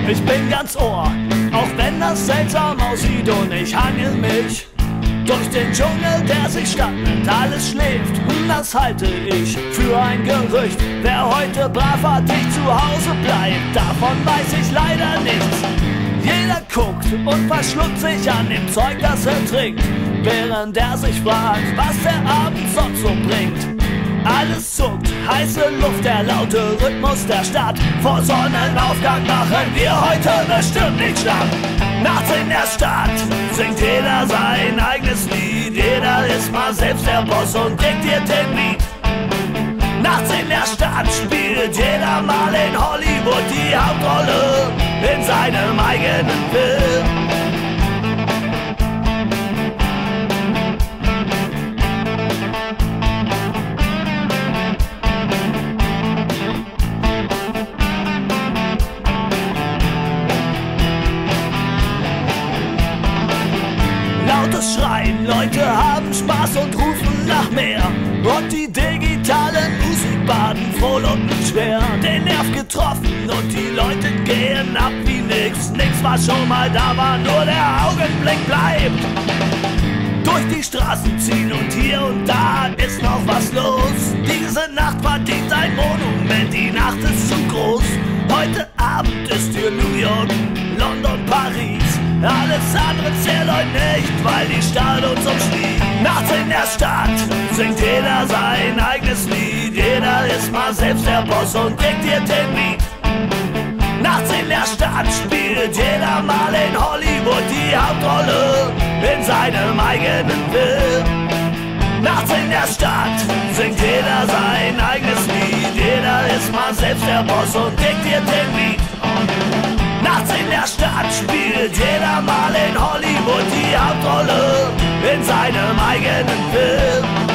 Ich bin ganz Ohr, auch wenn das seltsam aussieht, und ich hangel mich durch den Dschungel, der sich Stadt nennt, alles schläft. Das halte ich für ein Gerücht. Wer heute bravartig zu Hause bleibt, davon weiß ich leider nichts. Jeder guckt und verschluckt sich an dem Zeug, das er trinkt, während er sich fragt, was der Abend sonst so bringt. Alles zuckt, heiße Luft, der laute Rhythmus der Stadt. Vor Sonnenaufgang machen wir heute bestimmt nicht schlapp. Nachts in der Stadt singt jeder sein eigenes Lied. Jeder ist mal selbst der Boss und diktiert den Beat. Nachts in der Stadt spielt jeder mal in Hollywood die Hauptrolle in seinem eigenen Film. Lautes Schreien, Leute haben Spaß und rufen nach mehr. Und die digitalen Musikbaden frohlocken schwer. Den Nerv getroffen und die Leute gehen ab wie nix. Nix, was schon mal da war, nur der Augenblick bleibt. Durch die Straßen ziehen und hier und da ist noch was los. Diese Nacht verdient ein Monument, die Nacht ist zu groß. Heute Abend ist hier New York, London, Paris. Alles andere zählt heute nicht, weil die Stadt uns umschließt. Nachts in der Stadt singt jeder sein eigenes Lied. Jeder ist mal selbst der Boss und diktiert den Beat. Nachts in der Stadt spielt jeder mal in Hollywood die Hauptrolle in seinem eigenen Film. Nachts in der Stadt singt jeder sein eigenes Lied. Jeder ist mal selbst der Boss und diktiert den Beat. Nachts in der Stadt spielt jeder mal in Hollywood die Hauptrolle in seinem eigenen Film.